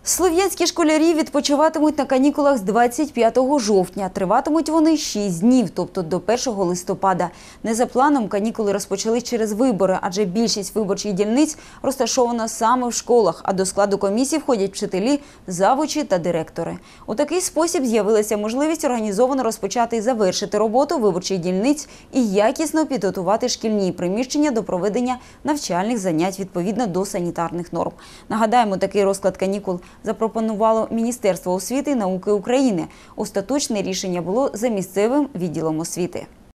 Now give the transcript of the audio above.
Слов'янські школярі відпочиватимуть на канікулах з 25 жовтня. Триватимуть вони 6 днів, тобто до 1 листопада. Не за планом канікули розпочали через вибори, адже більшість виборчих дільниць розташована саме в школах, а до складу комісій входять вчителі, завучі та директори. У такий спосіб з'явилася можливість організовано розпочати і завершити роботу виборчих дільниць і якісно підготувати шкільні приміщення до проведення навчальних занять відповідно до санітарних норм. Нагадаємо, такий розклад канікул запропонувало Міністерство освіти і науки України. Остаточне рішення було за місцевим відділом освіти.